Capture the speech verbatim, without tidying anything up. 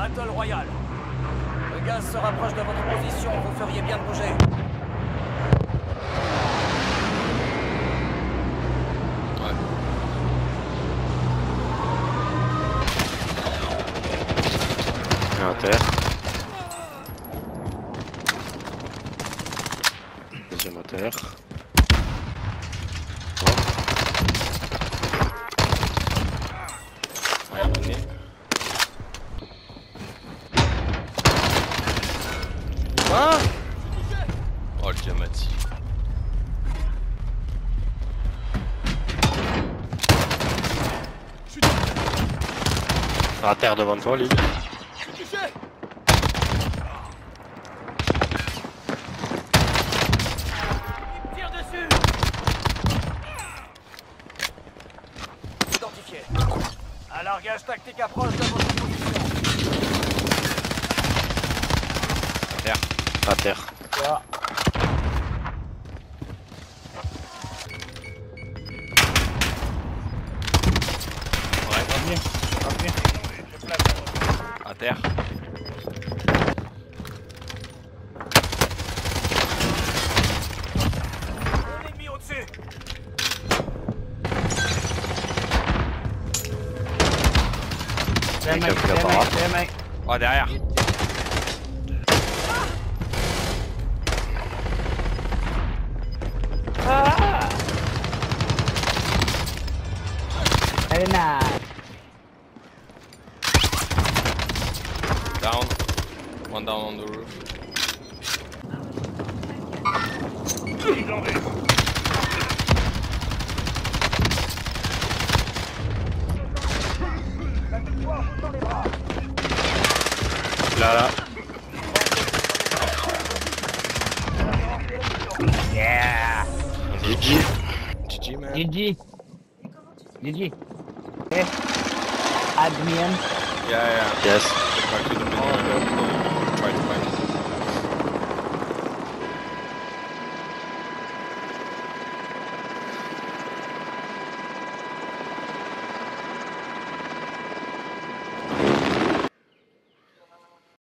Battle Royale. Le gaz se rapproche de votre position, vous feriez bien de bouger. Ouais. À terre. Deuxième à terre. Rien donné. Ah! Oh le diamati. À terre devant toi, Lille. Tire dessus. Identifié. Un largage tactique approche de votre position. À terre. À terre. Voilà. Ouais. À terre. Un ennemi au-dessus. Quelqu'un qui l'a pas. Oh derrière. Very nice. Down. One down on the roof. Là, là. Yeah. G G. G G man. G G. G G. Okay. Admin. Yeah yeah. Yes. Get back to the middle. Try to find.